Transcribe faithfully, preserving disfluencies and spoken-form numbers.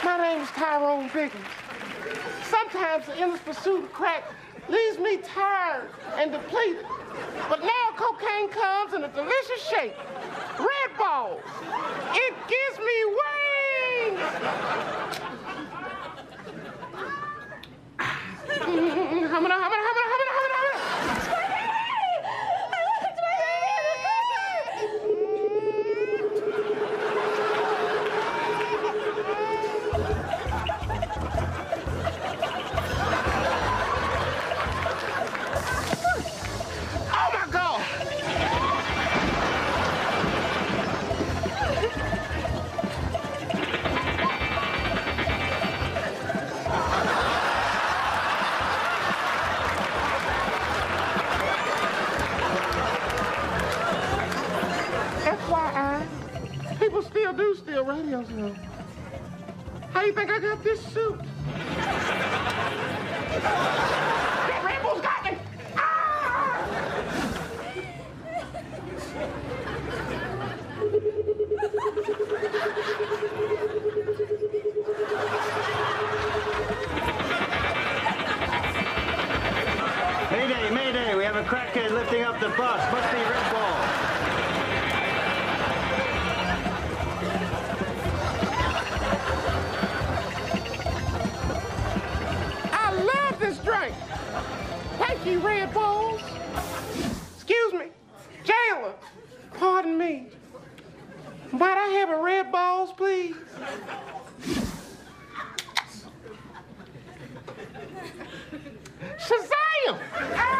My name is Tyrone Biggins. Sometimes the endless pursuit of crack leaves me tired and depleted. But now cocaine comes in a delicious shape. Red balls. It gives me wings. Humana, humana, humana, humana, humana. People still do steal radios now. How you think I got this suit? That Red Bull's got me! Ah! Mayday, mayday, we have a crackhead lifting up the bus. Must be Red Ball. Drink. Thank you, Red Balls. Excuse me. Jailer, pardon me. Might I have a Red Balls, please? Shazam!